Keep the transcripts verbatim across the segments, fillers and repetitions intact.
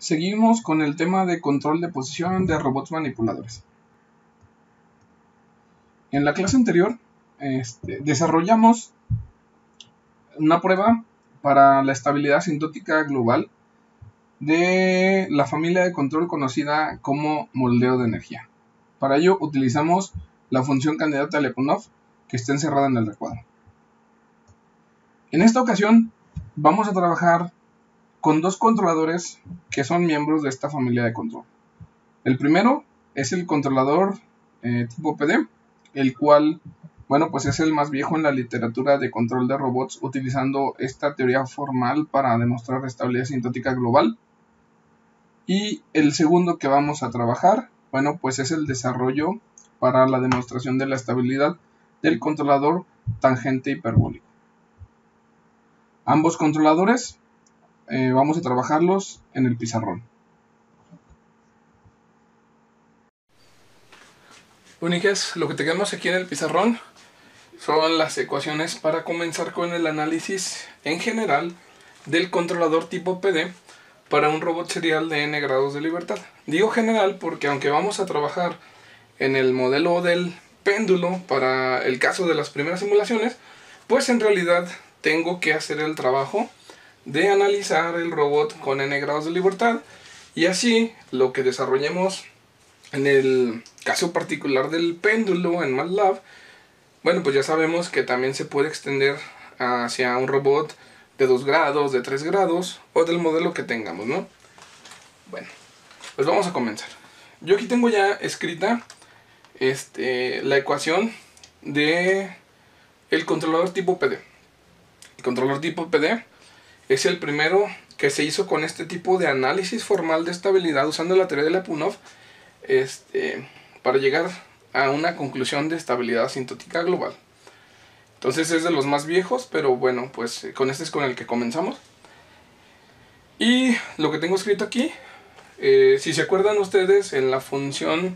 Seguimos con el tema de control de posición de robots manipuladores. En la clase anterior este, desarrollamos una prueba para la estabilidad asintótica global de la familia de control conocida como moldeo de energía. Para ello utilizamos la función candidata de Lyapunov que está encerrada en el recuadro. En esta ocasión vamos a trabajar con dos controladores que son miembros de esta familia de control. El primero es el controlador eh, tipo P D, el cual, bueno, pues es el más viejo en la literatura de control de robots, utilizando esta teoría formal para demostrar estabilidad asintótica global. Y el segundo que vamos a trabajar, bueno, pues es el desarrollo para la demostración de la estabilidad del controlador tangente hiperbólico. Ambos controladores eh, vamos a trabajarlos en el pizarrón. Únicas, lo que tenemos aquí en el pizarrón son las ecuaciones para comenzar con el análisis en general del controlador tipo P D para un robot serial de n grados de libertad. Digo general porque aunque vamos a trabajar en el modelo del péndulo para el caso de las primeras simulaciones, pues en realidad tengo que hacer el trabajo de analizar el robot con n grados de libertad, y así lo que desarrollemos en el caso particular del péndulo en MATLAB, bueno, pues ya sabemos que también se puede extender hacia un robot de dos grados, de tres grados o del modelo que tengamos, ¿no? Bueno, pues vamos a comenzar. Yo aquí tengo ya escrita este, la ecuación de el controlador tipo P D. El controlador tipo P D es el primero que se hizo con este tipo de análisis formal de estabilidad usando la teoría de Lyapunov este, para llegar a una conclusión de estabilidad asintótica global. Entonces es de los más viejos, pero bueno, pues con este es con el que comenzamos. Y lo que tengo escrito aquí, eh, si se acuerdan ustedes, en la función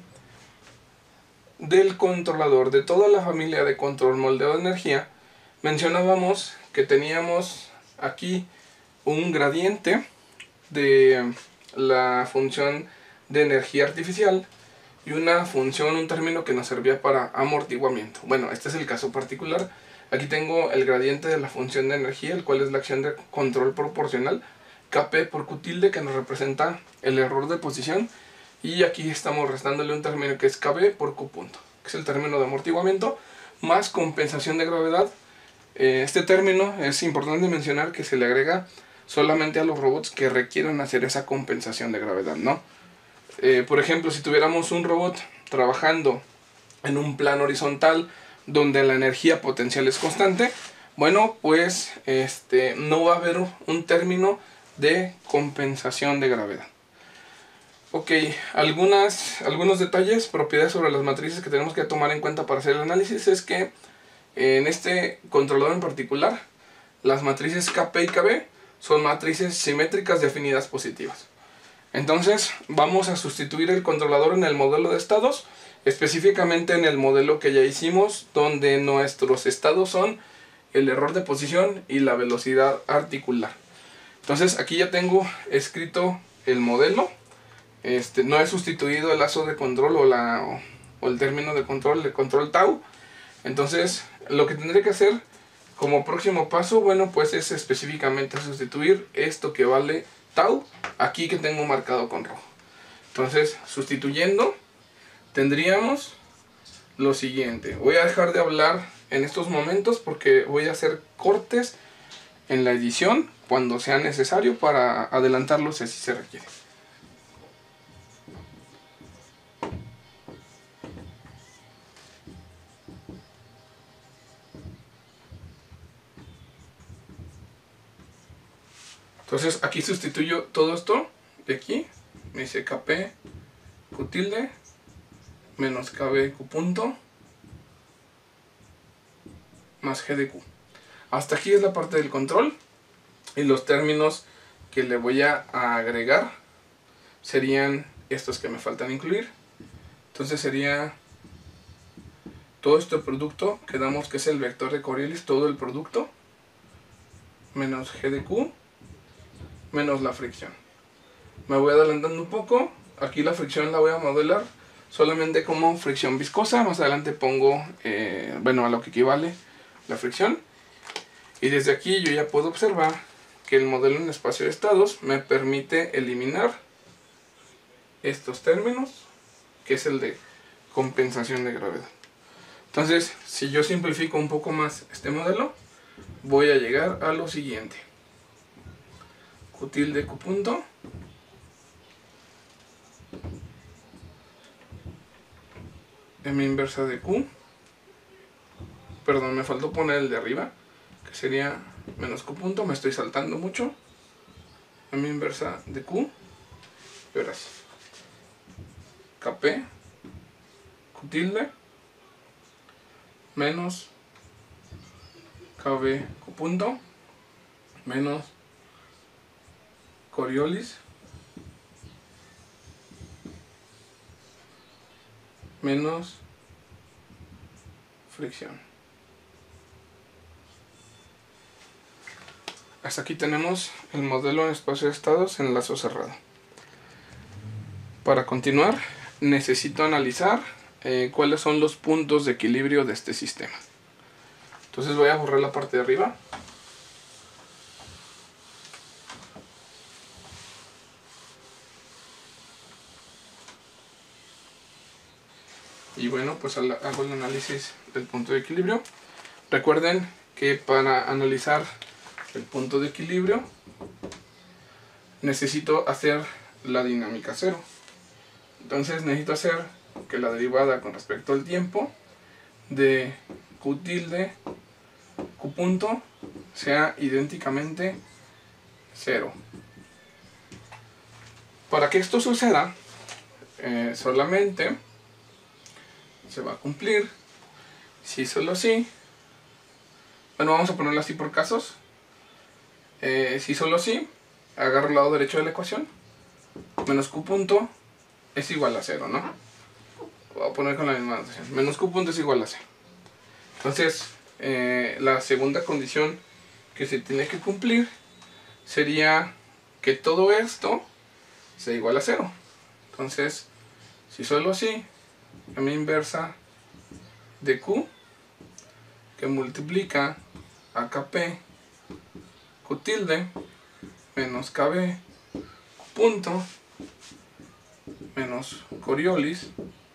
del controlador de toda la familia de control moldeo de energía, mencionábamos que teníamos aquí un gradiente de la función de energía artificial y una función, un término que nos servía para amortiguamiento. Bueno, este es el caso particular. Aquí tengo el gradiente de la función de energía, el cual es la acción de control proporcional, Kp por Q tilde, que nos representa el error de posición, y aquí estamos restándole un término que es Kb por Q punto, que es el término de amortiguamiento, más compensación de gravedad. Este término es importante mencionar que se le agrega solamente a los robots que requieren hacer esa compensación de gravedad, ¿no? Eh, por ejemplo, si tuviéramos un robot trabajando en un plano horizontal donde la energía potencial es constante, bueno, pues este, no va a haber un término de compensación de gravedad. Ok, algunas, algunos detalles, propiedades sobre las matrices que tenemos que tomar en cuenta para hacer el análisis es que en este controlador en particular, las matrices Kp y Kb son matrices simétricas de afinidades positivas. Entonces vamos a sustituir el controlador en el modelo de estados, específicamente en el modelo que ya hicimos, donde nuestros estados son el error de posición y la velocidad articular. Entonces aquí ya tengo escrito el modelo. Este, no he sustituido el lazo de control o, la, o, o el término de control, el control tau. Entonces lo que tendré que hacer como próximo paso, bueno, pues es específicamente sustituir esto que vale tau, aquí que tengo marcado con rojo. Entonces, sustituyendo, tendríamos lo siguiente. Voy a dejar de hablar en estos momentos porque voy a hacer cortes en la edición cuando sea necesario para adelantarlos si así se requiere. Entonces aquí sustituyo todo esto de aquí, me dice Kp Q tilde menos Kb Q punto más G de Q. Hasta aquí es la parte del control, y los términos que le voy a agregar serían estos que me faltan incluir. Entonces sería todo este producto, que damos que es el vector de Coriolis, todo el producto, menos G de Q menos la fricción. Me voy adelantando un poco. Aquí la fricción la voy a modelar solamente como fricción viscosa. Más adelante pongo, eh, bueno, a lo que equivale la fricción. Y desde aquí yo ya puedo observar que el modelo en espacio de estados me permite eliminar estos términos, que es el de compensación de gravedad. Entonces, si yo simplifico un poco más este modelo, voy a llegar a lo siguiente. Q tilde Q punto M inversa de Q. Perdón, me faltó poner el de arriba, que sería menos Q punto, me estoy saltando mucho. M inversa de Q. Y ahora sí. Kp, Q tilde, menos Kb Q punto, menos Coriolis, menos fricción. Hasta aquí tenemos el modelo en espacio de estados en lazo cerrado. Para continuar, necesito analizar eh, cuáles son los puntos de equilibrio de este sistema. Entonces voy a borrar la parte de arriba. Y bueno, pues hago el análisis del punto de equilibrio. Recuerden que para analizar el punto de equilibrio necesito hacer la dinámica cero. Entonces necesito hacer que la derivada con respecto al tiempo de Q tilde Q punto sea idénticamente cero. Para que esto suceda, eh, solamente se va a cumplir si solo si, bueno, vamos a ponerlo así por casos. Eh, si solo si, agarro el lado derecho de la ecuación, menos Q punto es igual a cero, ¿no? Voy a poner con la misma notación, menos Q punto es igual a cero. Entonces, eh, la segunda condición que se tiene que cumplir sería que todo esto sea igual a cero. Entonces, si solo si, M inversa de Q, que multiplica a Kp Q tilde menos Kb Q punto menos Coriolis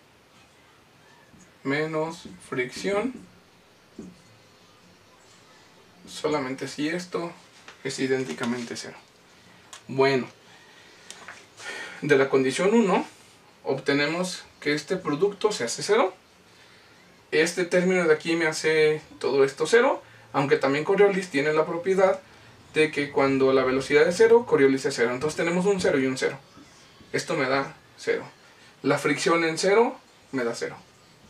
menos fricción, solamente si esto es idénticamente cero. Bueno, de la condición uno obtenemos que este producto se hace cero. Este término de aquí me hace todo esto cero, aunque también Coriolis tiene la propiedad de que cuando la velocidad es cero, Coriolis es cero. Entonces tenemos un cero y un cero. Esto me da cero. La fricción en cero me da cero.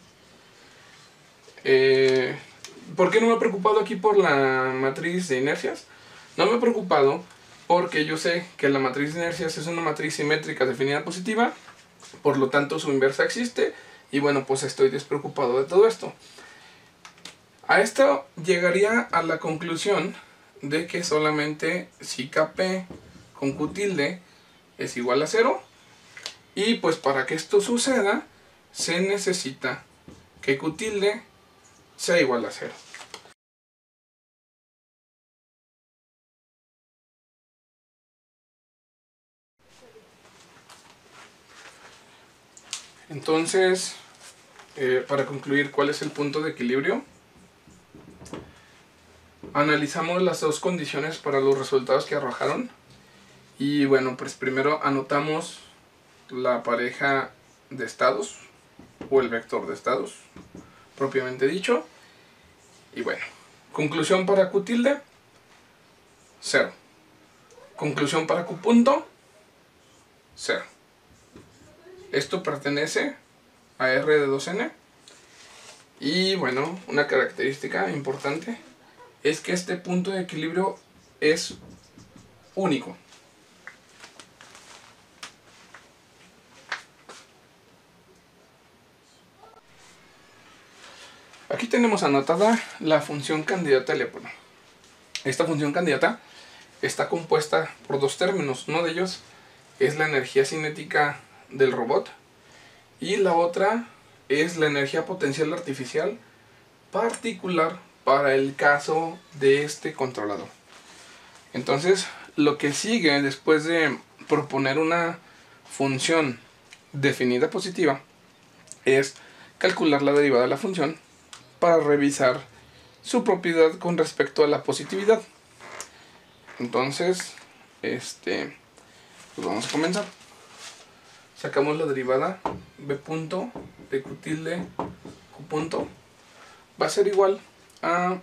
Eh, ¿Por qué no me he preocupado aquí por la matriz de inercias? No me he preocupado porque yo sé que la matriz de inercias es una matriz simétrica definida positiva, por lo tanto su inversa existe, y bueno, pues estoy despreocupado de todo esto. A esto llegaría a la conclusión de que solamente si Kp con Q tilde es igual a cero, y pues para que esto suceda se necesita que Q tilde sea igual a cero. Entonces, eh, para concluir, ¿cuál es el punto de equilibrio? Analizamos las dos condiciones para los resultados que arrojaron. Y bueno, pues primero anotamos la pareja de estados, o el vector de estados, propiamente dicho. Y bueno, conclusión para Q tilde, cero. Conclusión para Q punto, cero. Esto pertenece a R de dos n. Y bueno, una característica importante es que este punto de equilibrio es único. Aquí tenemos anotada la función candidata a Lyapunov. Esta función candidata está compuesta por dos términos. Uno de ellos es la energía cinética del robot y la otra es la energía potencial artificial particular para el caso de este controlador. Entonces, lo que sigue después de proponer una función definida positiva es calcular la derivada de la función para revisar su propiedad con respecto a la positividad. Entonces, este, pues vamos a comenzar. Sacamos la derivada b punto de q tilde q punto. Va a ser igual a...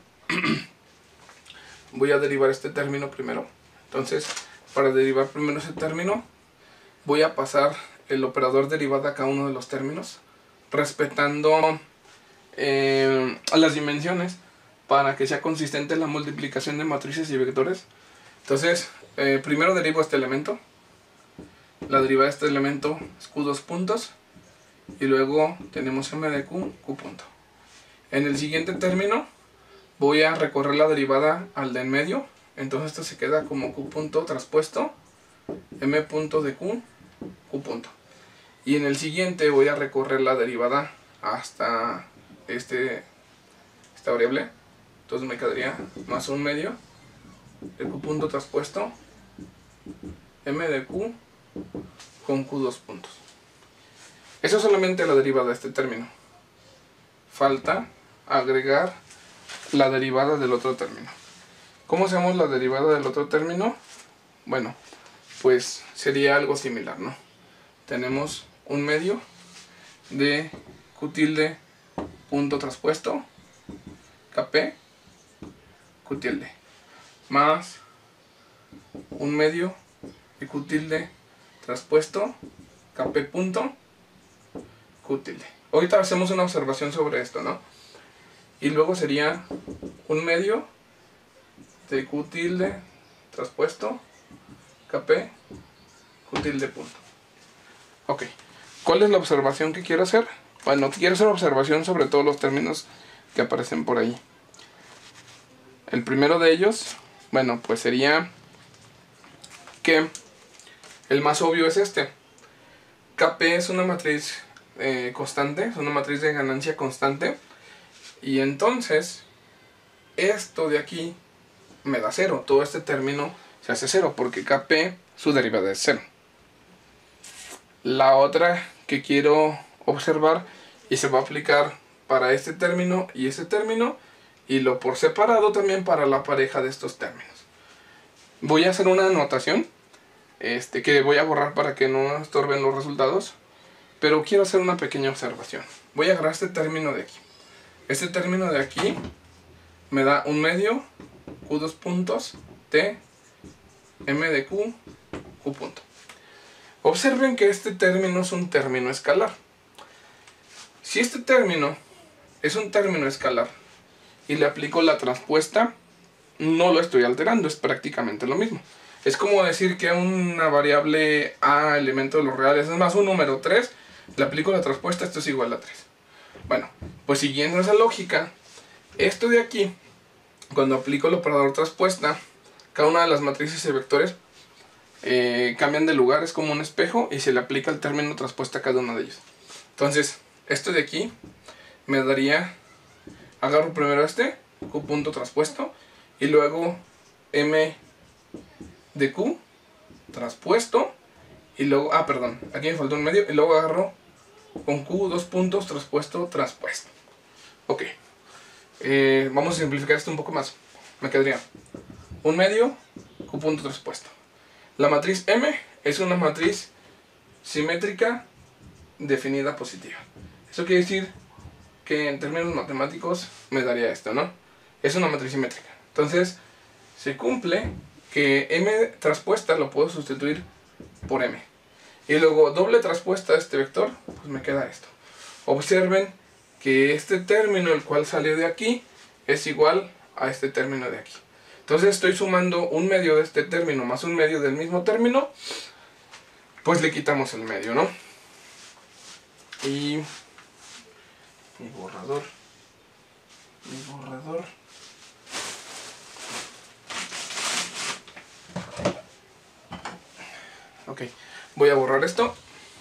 voy a derivar este término primero. Entonces, para derivar primero ese término, voy a pasar el operador derivada a cada uno de los términos, respetando eh, las dimensiones para que sea consistente la multiplicación de matrices y vectores. Entonces, eh, primero derivo este elemento. La derivada de este elemento es q dos puntos. Y luego tenemos m de q, q punto. En el siguiente término voy a recorrer la derivada al de en medio. Entonces esto se queda como q punto traspuesto m punto de q, q punto. Y en el siguiente voy a recorrer la derivada hasta este, esta variable. Entonces me quedaría más un medio de q punto traspuesto m de q con q dos puntos. Eso es solamente la derivada de este término. Falta agregar la derivada del otro término. ¿Cómo hacemos la derivada del otro término? Bueno, pues sería algo similar, ¿no? Tenemos un medio de q tilde punto traspuesto kp q tilde más un medio de q tilde traspuesto kp punto q tilde. Ahorita hacemos una observación sobre esto, ¿no? Y luego sería un medio de q tilde traspuesto kp q tilde punto. Ok, ¿cuál es la observación que quiero hacer? Bueno, quiero hacer observación sobre todos los términos que aparecen por ahí. El primero de ellos, bueno, pues sería que el más obvio es este. Kp es una matriz eh, constante, es una matriz de ganancia constante. Y entonces, esto de aquí me da cero. Todo este término se hace cero porque Kp, su derivada es cero. La otra que quiero observar y se va a aplicar para este término y este término, y lo por separado también para la pareja de estos términos. Voy a hacer una anotación este, que voy a borrar para que no estorben los resultados, pero quiero hacer una pequeña observación. Voy a agarrar este término de aquí. Este término de aquí me da un medio q dos puntos t m de q, q punto. Observen que este término es un término escalar. Si este término es un término escalar y le aplico la transpuesta, no lo estoy alterando, es prácticamente lo mismo. Es como decir que a una variable a elemento de los reales, es más un número tres, le aplico la transpuesta, esto es igual a tres. Bueno, pues siguiendo esa lógica, esto de aquí, cuando aplico el operador transpuesta, cada una de las matrices y vectores eh, cambian de lugar, es como un espejo, y se le aplica el término transpuesta a cada uno de ellos. Entonces, esto de aquí me daría, agarro primero este, q punto transpuesto, y luego m de q transpuesto, y luego, ah, perdón, aquí me faltó un medio, y luego agarro con q dos puntos transpuesto, transpuesto. Ok, eh, vamos a simplificar esto un poco más. Me quedaría un medio, q punto transpuesto. La matriz M es una matriz simétrica definida positiva. Eso quiere decir que en términos matemáticos me daría esto, ¿no? Es una matriz simétrica. Entonces, se cumple que M transpuesta lo puedo sustituir por M. Y luego doble transpuesta de este vector, pues me queda esto. Observen que este término, el cual salió de aquí, es igual a este término de aquí. Entonces estoy sumando un medio de este término más un medio del mismo término, pues le quitamos el medio, ¿no? Y mi borrador, mi borrador. Ok, voy a borrar esto.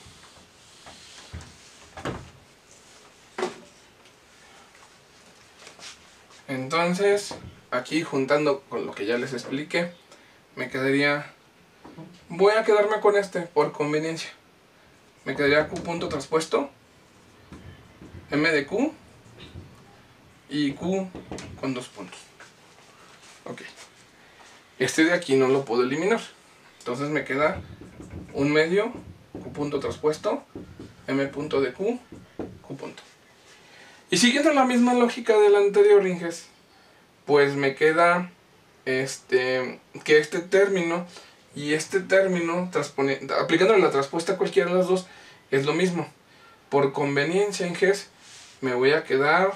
Entonces, aquí juntando con lo que ya les expliqué, me quedaría... Voy a quedarme con este por conveniencia. Me quedaría Q punto traspuesto, M de Q y Q con dos puntos. Ok. Este de aquí no lo puedo eliminar. Entonces me queda un medio, Q punto traspuesto, M punto de Q, Q punto. Y siguiendo la misma lógica del anterior, Inges, pues me queda este que este término y este término, aplicándole la traspuesta a cualquiera de las dos, es lo mismo. Por conveniencia, Inges, me voy a quedar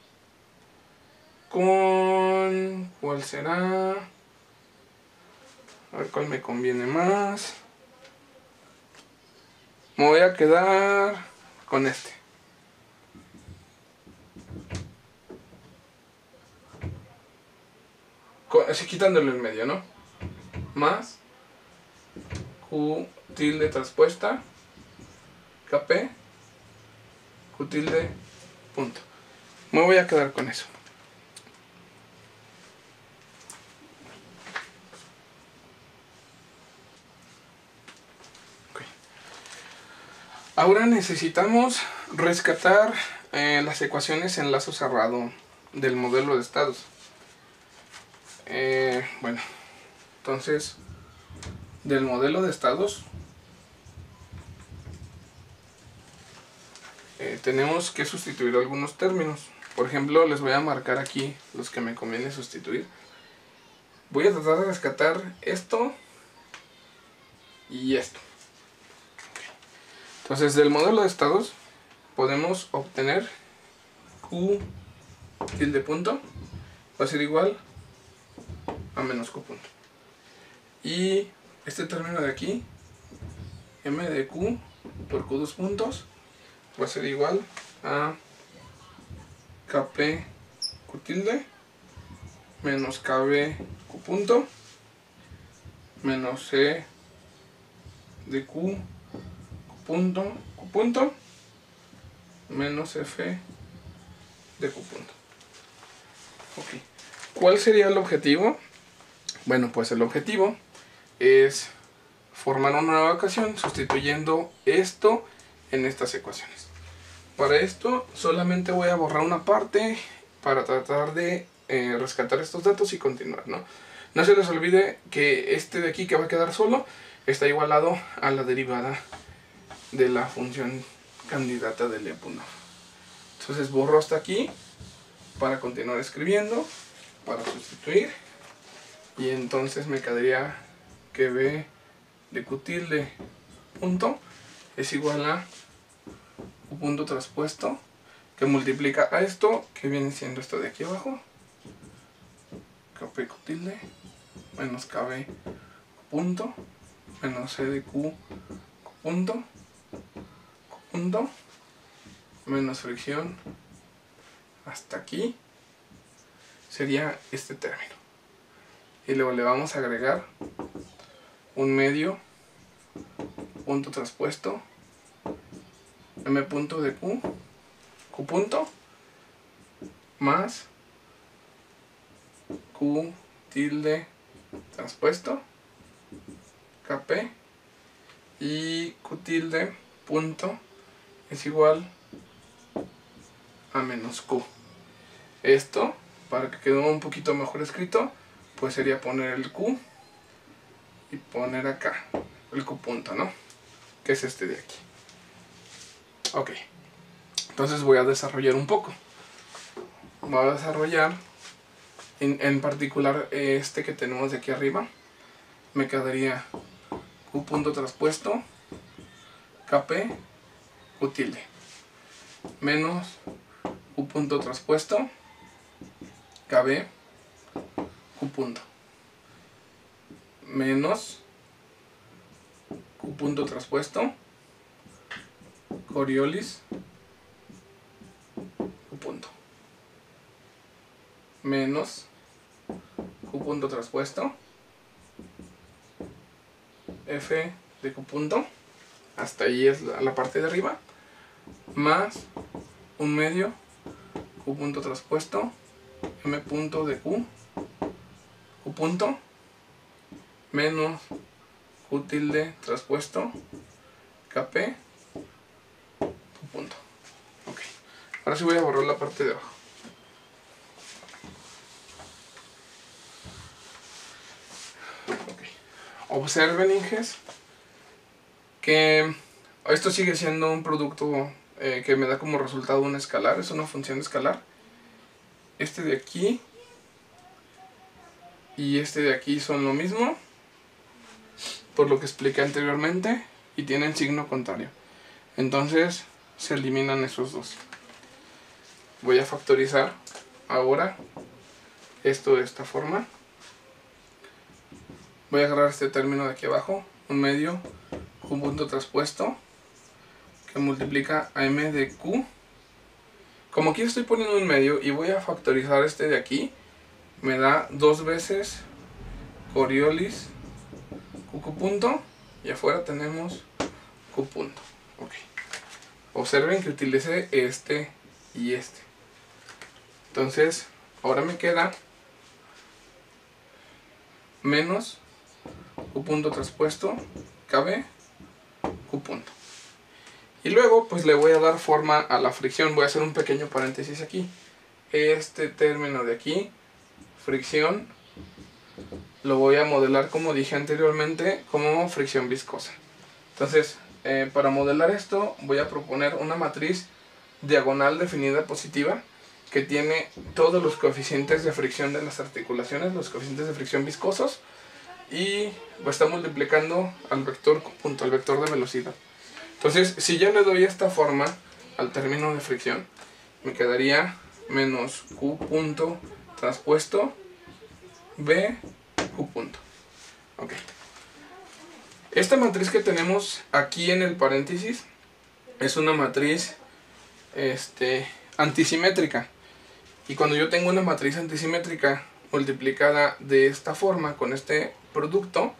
con... ¿Cuál será? A ver cuál me conviene más. Me voy a quedar con este. Con, así quitándole el medio, ¿no? Más Q tilde traspuesta K P Q tilde punto. Me voy a quedar con eso. Okay. Ahora necesitamos rescatar eh, las ecuaciones en lazo cerrado del modelo de estados. Eh, bueno, entonces, del modelo de estados eh, tenemos que sustituir algunos términos. Por ejemplo, les voy a marcar aquí los que me conviene sustituir. Voy a tratar de rescatar esto y esto. Entonces, del modelo de estados podemos obtener Q tilde punto va a ser igual a menos Q punto. Y este término de aquí, M de Q por Q dos puntos, va a ser igual a K P Q tilde menos K B Q punto menos C de Q Q punto Q punto menos F de Q punto. Ok. ¿Cuál sería el objetivo? Bueno, pues el objetivo es formar una nueva ecuación sustituyendo esto en estas ecuaciones. Para esto solamente voy a borrar una parte para tratar de eh, rescatar estos datos y continuar, ¿no? No se les olvide que este de aquí que va a quedar solo está igualado a la derivada de la función candidata del E punto. Entonces borro hasta aquí para continuar escribiendo, para sustituir, y entonces me quedaría que B de Q tilde punto es igual a Q punto traspuesto que multiplica a esto que viene siendo esto de aquí abajo, K P Q tilde menos K B punto menos C de Q punto Q punto menos fricción hasta aquí sería este término, y luego le vamos a agregar un medio punto traspuesto M punto de Q Q punto más Q tilde traspuesto K P y Q tilde punto es igual a menos Q. Esto, para que quede un poquito mejor escrito, pues sería poner el Q y poner acá el Q punto, ¿no? Que es este de aquí. Ok, entonces voy a desarrollar un poco. Voy a desarrollar en, en particular este que tenemos de aquí arriba. Me quedaría Q punto traspuesto K P Q tilde menos Q punto traspuesto K B Q punto menos Q punto traspuesto Coriolis Q punto menos Q punto traspuesto F de Q punto, hasta ahí es la, la parte de arriba, más un medio Q punto traspuesto M punto de Q, Q punto, menos Q tilde traspuesto K P, Q punto. Ok, ahora sí voy a borrar la parte de abajo. Observen, Inges, que esto sigue siendo un producto eh, que me da como resultado un escalar, es una función escalar. Este de aquí y este de aquí son lo mismo, por lo que expliqué anteriormente, y tienen signo contrario. Entonces se eliminan esos dos. Voy a factorizar ahora esto de esta forma. Voy a agarrar este término de aquí abajo, un medio Q punto traspuesto, que multiplica a M de Q. Como aquí estoy poniendo un medio y voy a factorizar este de aquí, me da dos veces Coriolis Q, Q punto, y afuera tenemos Q punto. Okay. Observen que utilicé este y este. Entonces, ahora me queda menos Q punto traspuesto K B Q punto. Y luego pues le voy a dar forma a la fricción. Voy a hacer un pequeño paréntesis aquí. Este término de aquí, fricción, lo voy a modelar, como dije anteriormente, como fricción viscosa. Entonces, eh, para modelar esto voy a proponer una matriz diagonal definida positiva que tiene todos los coeficientes de fricción de las articulaciones, los coeficientes de fricción viscosos, y pues está multiplicando al vector Q punto, al vector de velocidad. Entonces, si ya le doy esta forma al término de fricción, me quedaría menos Q punto traspuesto B Q punto. Ok. Esta matriz que tenemos aquí en el paréntesis es una matriz este, antisimétrica. Y cuando yo tengo una matriz antisimétrica multiplicada de esta forma, con este producto,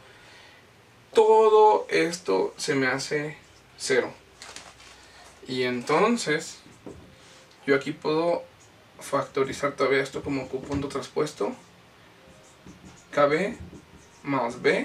todo esto se me hace cero. Y entonces yo aquí puedo factorizar todavía esto como Q punto traspuesto K B más B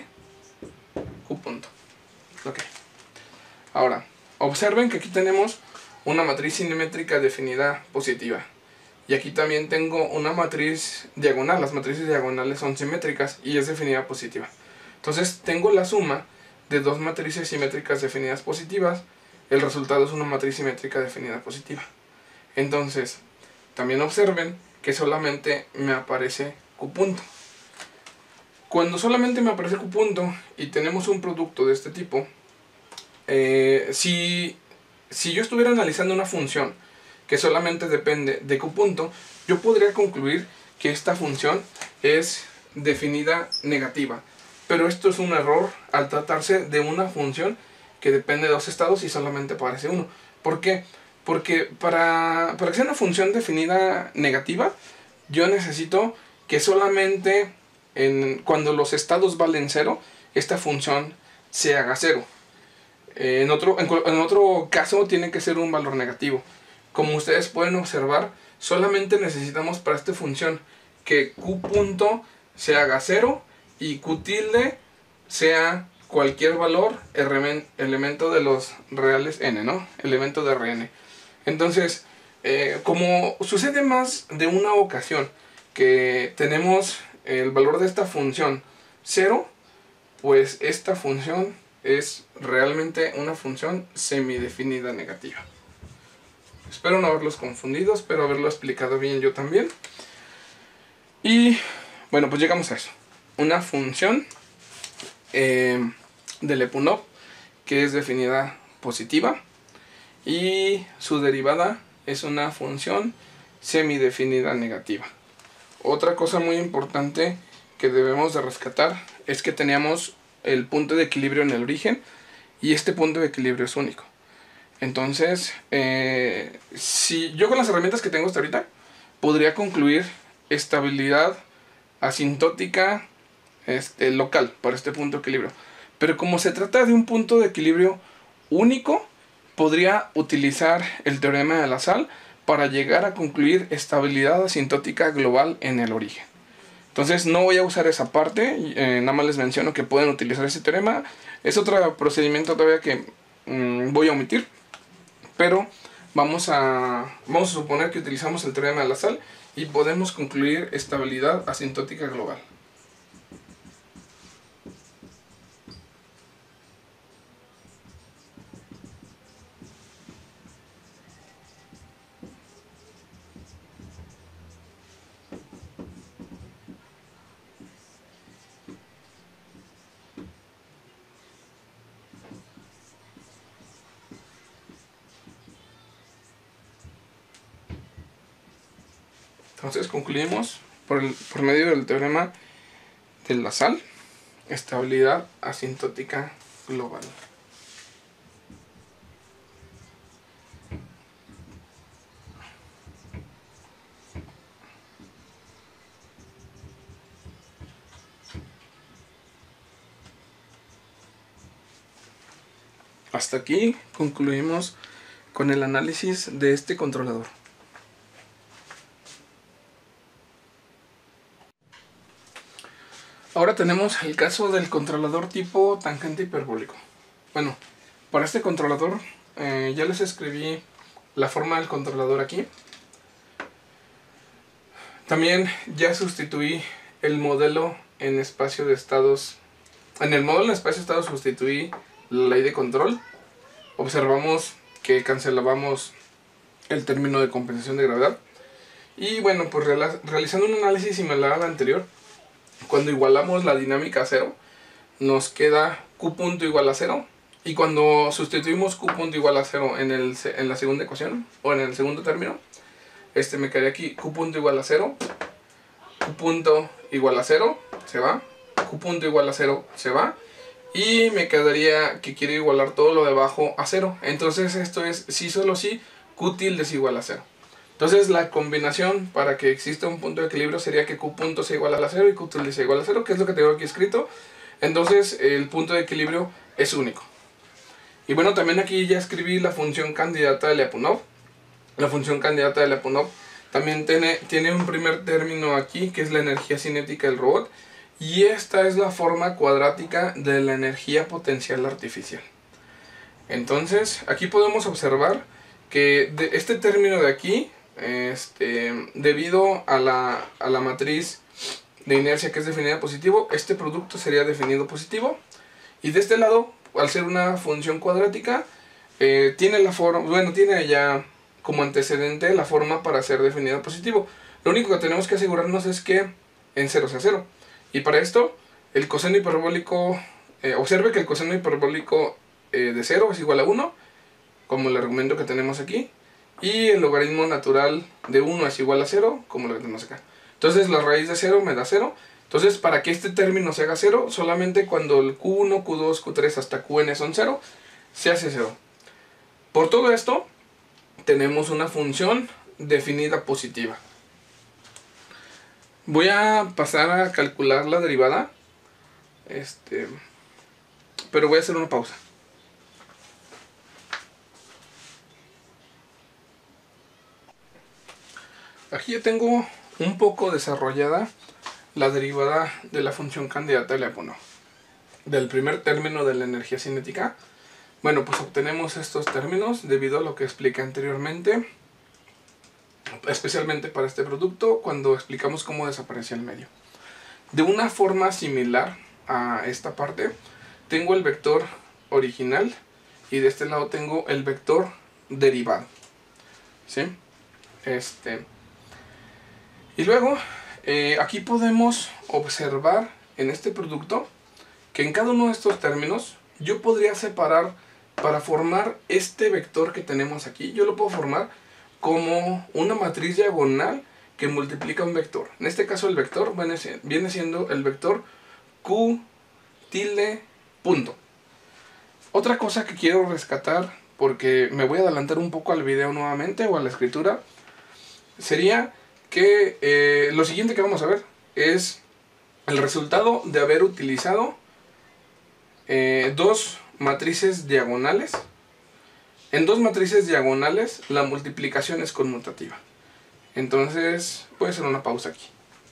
Q punto. Ok. Ahora, observen que aquí tenemos una matriz simétrica definida positiva. Y aquí también tengo una matriz diagonal. Las matrices diagonales son simétricas y es definida positiva. Entonces tengo la suma de dos matrices simétricas definidas positivas. El resultado es una matriz simétrica definida positiva. Entonces, también observen que solamente me aparece Q punto. Cuando solamente me aparece Q punto y tenemos un producto de este tipo, eh, si, si yo estuviera analizando una función que solamente depende de Q punto, yo podría concluir que esta función es definida negativa. Pero esto es un error al tratarse de una función que depende de dos estados y solamente aparece uno. ¿Por qué? Porque para, para que sea una función definida negativa, yo necesito que solamente en, cuando los estados valen cero, esta función se haga cero. Eh, en, otro, en, en otro caso tiene que ser un valor negativo. Como ustedes pueden observar, solamente necesitamos para esta función que Q punto se haga cero y Q tilde sea cualquier valor elemento de los reales n, ¿no? Elemento de Rn. Entonces, eh, como sucede más de una ocasión que tenemos el valor de esta función cero, pues esta función es realmente una función semidefinida negativa. Espero no haberlos confundido, espero haberlo explicado bien yo también. Y bueno, pues llegamos a eso. Una función eh, de Lyapunov que es definida positiva y su derivada es una función semidefinida negativa. Otra cosa muy importante que debemos de rescatar es que teníamos el punto de equilibrio en el origen y este punto de equilibrio es único. Entonces, eh, si yo con las herramientas que tengo hasta ahorita podría concluir estabilidad asintótica este, local para este punto de equilibrio. Pero como se trata de un punto de equilibrio único, podría utilizar el teorema de la sal para llegar a concluir estabilidad asintótica global en el origen. Entonces no voy a usar esa parte, eh, nada más les menciono que pueden utilizar ese teorema. Es otro procedimiento todavía que mmm, voy a omitir, pero vamos a, vamos a suponer que utilizamos el teorema de la sal y podemos concluir estabilidad asintótica global. Entonces concluimos por, el, por medio del teorema de la sal, estabilidad asintótica global. Hasta aquí concluimos con el análisis de este controlador. Ahora tenemos el caso del controlador tipo tangente hiperbólico. Bueno, para este controlador eh, ya les escribí la forma del controlador aquí. También ya sustituí el modelo en espacio de estados. En el modelo en espacio de estados sustituí la ley de control. Observamos que cancelábamos el término de compensación de gravedad. Y bueno, pues realizando un análisis similar al anterior, cuando igualamos la dinámica a cero, nos queda Q punto igual a cero. Y cuando sustituimos Q punto igual a cero en, el, en la segunda ecuación, o en el segundo término, este me quedaría aquí Q punto igual a cero, Q punto igual a cero, se va, Q punto igual a cero, se va, y me quedaría que quiero igualar todo lo de abajo a cero. Entonces esto es sí solo sí, Q tilde es igual a cero. Entonces la combinación para que exista un punto de equilibrio sería que Q punto sea igual a cero y Q tilde sea igual a cero, que es lo que tengo aquí escrito. Entonces el punto de equilibrio es único. Y bueno, también aquí ya escribí la función candidata de Lyapunov. La función candidata de Lyapunov también tiene, tiene un primer término aquí, que es la energía cinética del robot. Y esta es la forma cuadrática de la energía potencial artificial. Entonces aquí podemos observar que de este término de aquí, Este, debido a la, a la matriz de inercia que es definida positivo, este producto sería definido positivo. Y de este lado, al ser una función cuadrática, eh, tiene la forma, bueno, tiene ya como antecedente la forma para ser definida positivo. Lo único que tenemos que asegurarnos es que en cero sea cero. Y para esto, el coseno hiperbólico, eh, observe que el coseno hiperbólico eh, de cero es igual a uno, como el argumento que tenemos aquí. Y el logaritmo natural de uno es igual a cero, como lo que tenemos acá. Entonces la raíz de cero me da cero. Entonces para que este término se haga cero, solamente cuando el Q uno, Q dos, Q tres hasta Qn son cero, se hace cero. Por todo esto, tenemos una función definida positiva. Voy a pasar a calcular la derivada. Este, pero voy a hacer una pausa. Aquí ya tengo un poco desarrollada la derivada de la función candidata de Lyapunov. Del primer término de la energía cinética, bueno, pues obtenemos estos términos debido a lo que expliqué anteriormente, especialmente para este producto, cuando explicamos cómo desaparecía el medio. De una forma similar a esta parte, tengo el vector original y de este lado tengo el vector derivado. ¿Sí? Este... Y luego, eh, aquí podemos observar en este producto que en cada uno de estos términos yo podría separar para formar este vector que tenemos aquí. Yo lo puedo formar como una matriz diagonal que multiplica un vector. En este caso el vector viene siendo el vector Q tilde punto. Otra cosa que quiero rescatar, porque me voy a adelantar un poco al video nuevamente o a la escritura, sería que eh, lo siguiente que vamos a ver es el resultado de haber utilizado eh, dos matrices diagonales. En dos matrices diagonales la multiplicación es conmutativa. Entonces voy a hacer una pausa aquí.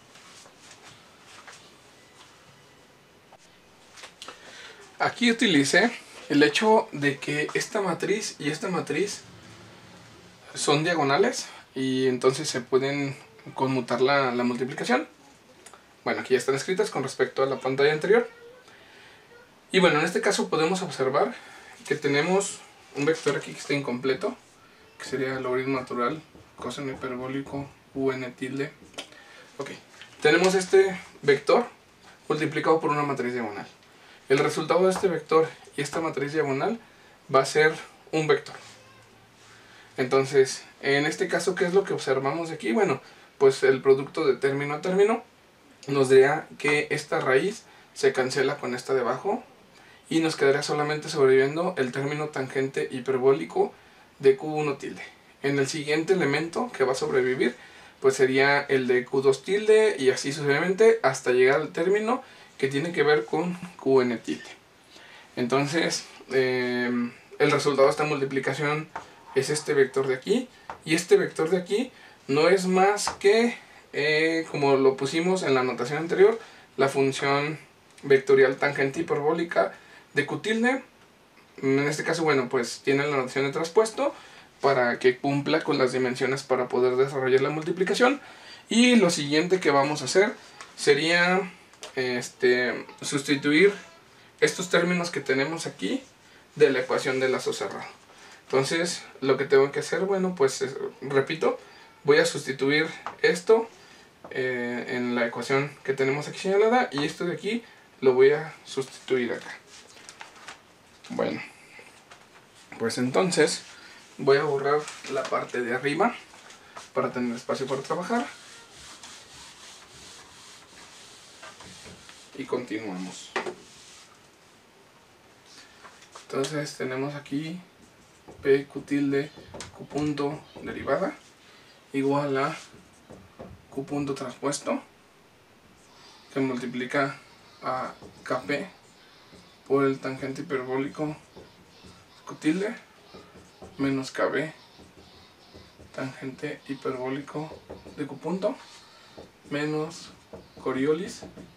Aquí utilicé el hecho de que esta matriz y esta matriz son diagonales y entonces se pueden conmutar la, la multiplicación. Bueno, aquí ya están escritas con respecto a la pantalla anterior. Y bueno, en este caso podemos observar que tenemos un vector aquí que está incompleto, que sería el logaritmo natural, coseno hiperbólico, un tilde. Ok, tenemos este vector multiplicado por una matriz diagonal. El resultado de este vector y esta matriz diagonal va a ser un vector. Entonces, en este caso, ¿qué es lo que observamos aquí? Bueno, pues el producto de término a término nos dirá que esta raíz se cancela con esta de abajo y nos quedaría solamente sobreviviendo el término tangente hiperbólico de Q uno tilde. En el siguiente elemento que va a sobrevivir pues sería el de Q dos tilde y así sucesivamente hasta llegar al término que tiene que ver con Qn tilde. Entonces eh, el resultado de esta multiplicación es este vector de aquí y este vector de aquí no es más que eh, como lo pusimos en la notación anterior, la función vectorial tangente hiperbólica de Q tilde. En este caso, bueno, pues tiene la notación de traspuesto para que cumpla con las dimensiones para poder desarrollar la multiplicación. Y lo siguiente que vamos a hacer sería este, sustituir estos términos que tenemos aquí de la ecuación de lazo cerrado. Entonces, lo que tengo que hacer, bueno, pues es, repito, voy a sustituir esto eh, en la ecuación que tenemos aquí señalada y esto de aquí lo voy a sustituir acá. Bueno, pues entonces voy a borrar la parte de arriba para tener espacio para trabajar. Y continuamos. Entonces tenemos aquí P Q tilde Q punto derivada igual a Q punto traspuesto que multiplica a Kp por el tangente hiperbólico Q tilde menos Kb tangente hiperbólico de Q punto menos Coriolis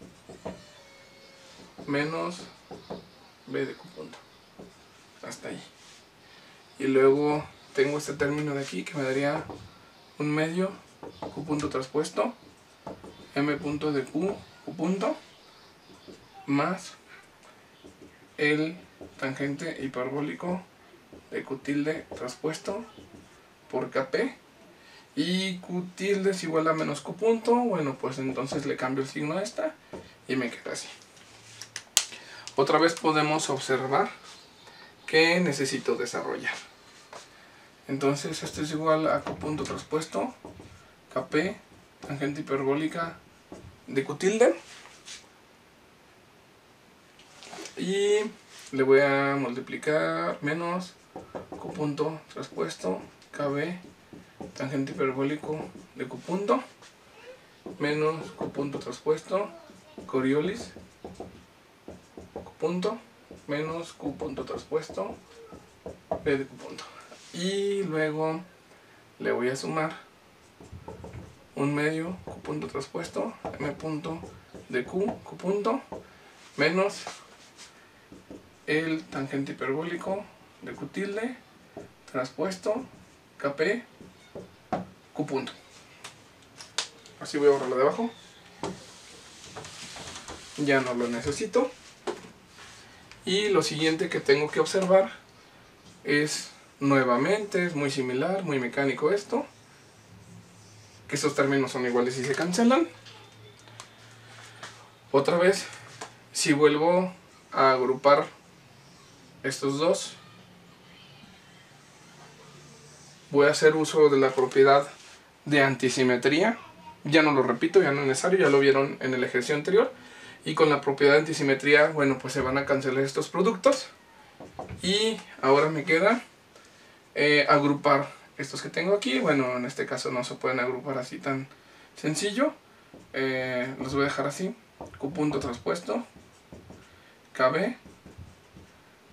menos B de Q punto. Hasta ahí. Y luego tengo este término de aquí que me daría un medio Q punto traspuesto M punto de Q, Q punto más el tangente hiperbólico de Q tilde traspuesto por Kp y Q tilde es igual a menos Q punto. Bueno, pues entonces le cambio el signo a esta y me queda así. Otra vez podemos observar que necesito desarrollar. Entonces esto es igual a Q punto traspuesto Kp tangente hiperbólica de Q tilde y le voy a multiplicar menos Q punto traspuesto Kb tangente hiperbólico de Q punto menos Q punto traspuesto Coriolis Q punto menos Q punto traspuesto B de Q punto. Y luego le voy a sumar un medio Q punto traspuesto M punto de Q, Q punto menos el tangente hiperbólico de Q tilde traspuesto Kp Q punto. Así voy a borrarlo de abajo. Ya no lo necesito. Y lo siguiente que tengo que observar es nuevamente, es muy similar, muy mecánico esto, que estos términos son iguales y se cancelan. Otra vez, si vuelvo a agrupar estos dos, voy a hacer uso de la propiedad de antisimetría. Ya no lo repito, ya no es necesario, ya lo vieron en el ejercicio anterior. Y con la propiedad de antisimetría, bueno, pues se van a cancelar estos productos. Y ahora me queda eh, agrupar estos que tengo aquí. Bueno, en este caso no se pueden agrupar así tan sencillo. Eh, los voy a dejar así. Q punto traspuesto Kb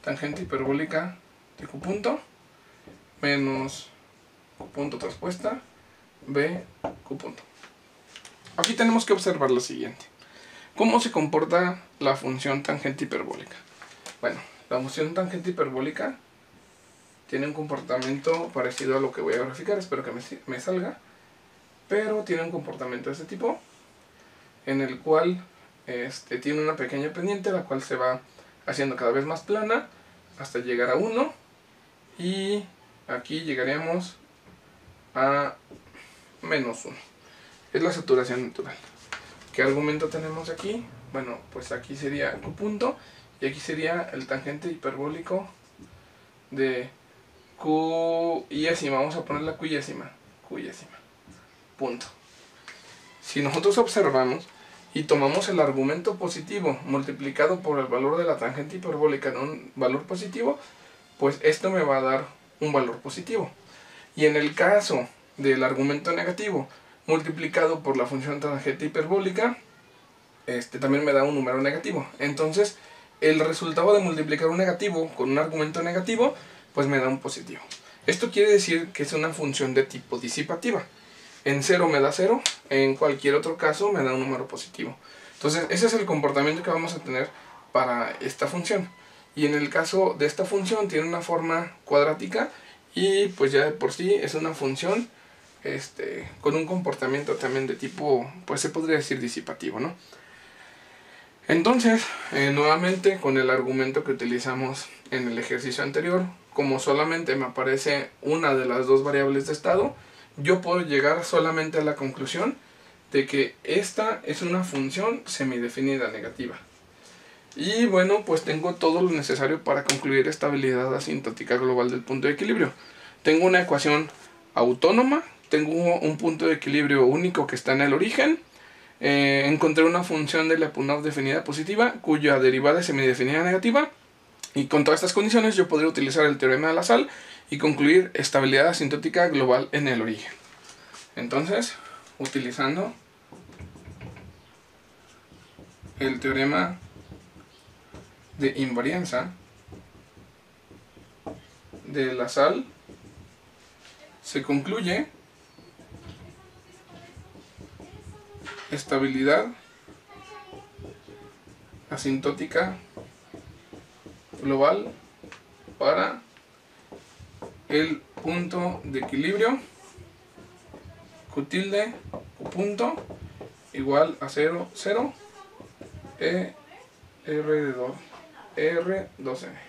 tangente hiperbólica de Q punto menos Q punto traspuesta B Q punto. Aquí tenemos que observar lo siguiente. ¿Cómo se comporta la función tangente hiperbólica? Bueno, la función tangente hiperbólica tiene un comportamiento parecido a lo que voy a graficar, espero que me, me salga, pero tiene un comportamiento de este tipo, en el cual este, tiene una pequeña pendiente, la cual se va haciendo cada vez más plana, hasta llegar a uno, y aquí llegaríamos a menos uno. Es la saturación natural. ¿Qué argumento tenemos aquí? Bueno, pues aquí sería Q punto, y aquí sería el tangente hiperbólico de Q yésima, vamos a poner la Q yésima, Q yésima, punto. Si nosotros observamos y tomamos el argumento positivo multiplicado por el valor de la tangente hiperbólica en un valor positivo, pues esto me va a dar un valor positivo. Y en el caso del argumento negativo multiplicado por la función tangente hiperbólica, este también me da un número negativo. Entonces, el resultado de multiplicar un negativo con un argumento negativo, pues me da un positivo. Esto quiere decir que es una función de tipo disipativa. En cero me da cero, en cualquier otro caso me da un número positivo. Entonces, ese es el comportamiento que vamos a tener para esta función. Y en el caso de esta función tiene una forma cuadrática y pues ya de por sí es una función este, con un comportamiento también de tipo, pues se podría decir disipativo, ¿no? Entonces, eh, nuevamente con el argumento que utilizamos en el ejercicio anterior, como solamente me aparece una de las dos variables de estado, yo puedo llegar solamente a la conclusión de que esta es una función semidefinida negativa. Y bueno, pues tengo todo lo necesario para concluir estabilidad asintótica global del punto de equilibrio. Tengo una ecuación autónoma, tengo un punto de equilibrio único que está en el origen. Eh, encontré una función de Lyapunov definida positiva cuya derivada es semidefinida negativa, y con todas estas condiciones yo podría utilizar el teorema de la sal y concluir estabilidad asintótica global en el origen. Entonces, utilizando el teorema de invarianza de la sal, se concluye estabilidad asintótica global para el punto de equilibrio Q tilde Q punto igual a cero, cero, E R de dos, R dos N.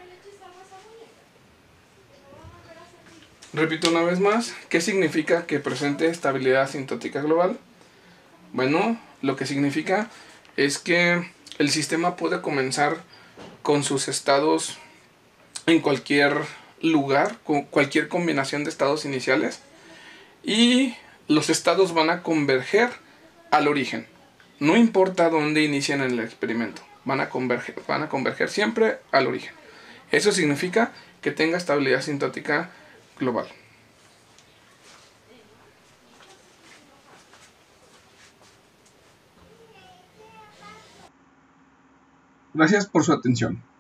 Repito una vez más, ¿qué significa que presente estabilidad asintótica global? Bueno, lo que significa es que el sistema puede comenzar con sus estados en cualquier lugar, con cualquier combinación de estados iniciales, y los estados van a converger al origen. No importa dónde inician el experimento, van a converger, van a converger siempre al origen. Eso significa que tenga estabilidad asintótica global. Gracias por su atención.